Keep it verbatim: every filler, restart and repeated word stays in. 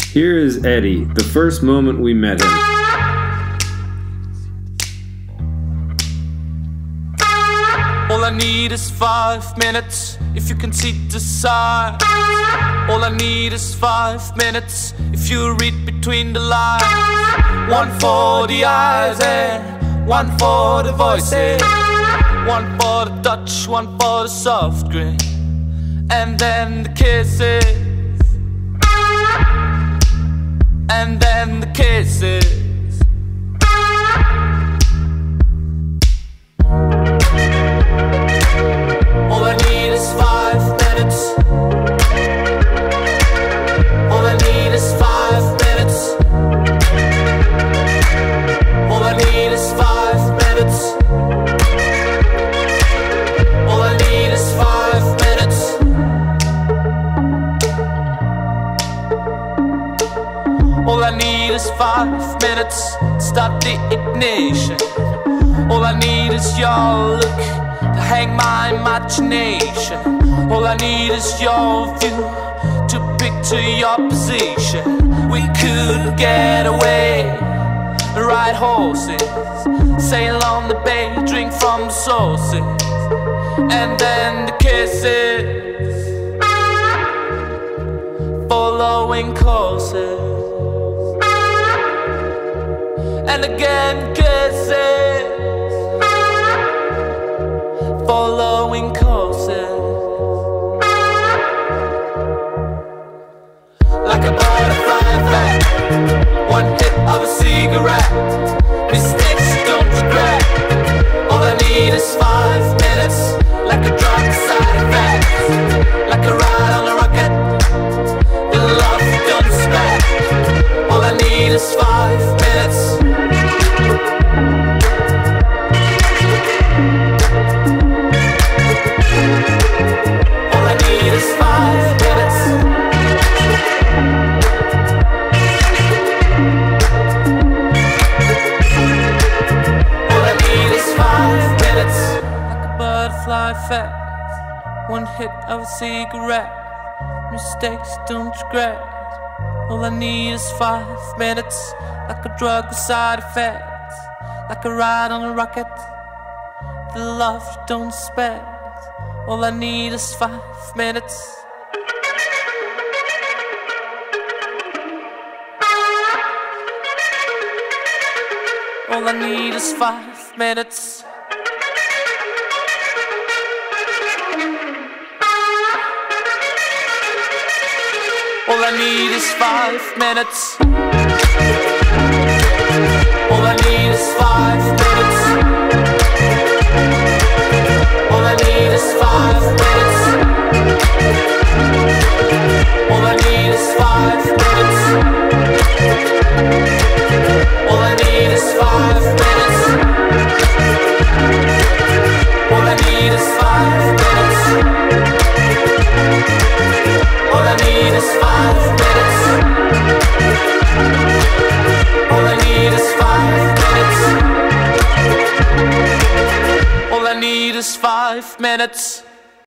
Here is Eddie, the first moment we met him. All I need is five minutes, if you can see the sign. All I need is five minutes, if you read between the lines. One for the eyes and one for the voices. One for the touch, one for the soft grin, and then the kisses. And then the kisses. All I need is five minutes. All I need is five minutes. All I need is five minutes. All I need is five minutes. All I need is five minutes. Start the ignition. All I need is your look to hang my imagination. All I need is your view to picture your position. We could get away, ride horses, sail on the bay, drink from the sources, and then the kisses, following courses, and again kisses, following courses. Like a butterfly effect, one hit of a cigarette, mistakes you don't regret. All I need is five minutes, like a drug side effect, like a ride on a rocket, the love you don't expect. All I need is five minutes. All I need is five minutes. All I need is five minutes. Like a butterfly effect, one hit of a cigarette, mistakes don't regret. All I need is five minutes. Like a drug with side effects, like a ride on a rocket, the love you don't expect. All I need is five minutes. All I need is five minutes. All I need is five minutes. All I need is five minutes. All I need is five minutes. All I need is five minutes. All I need is five minutes. All I need is five minutes. All I need is five minutes. All I need is five minutes. All I need is five minutes.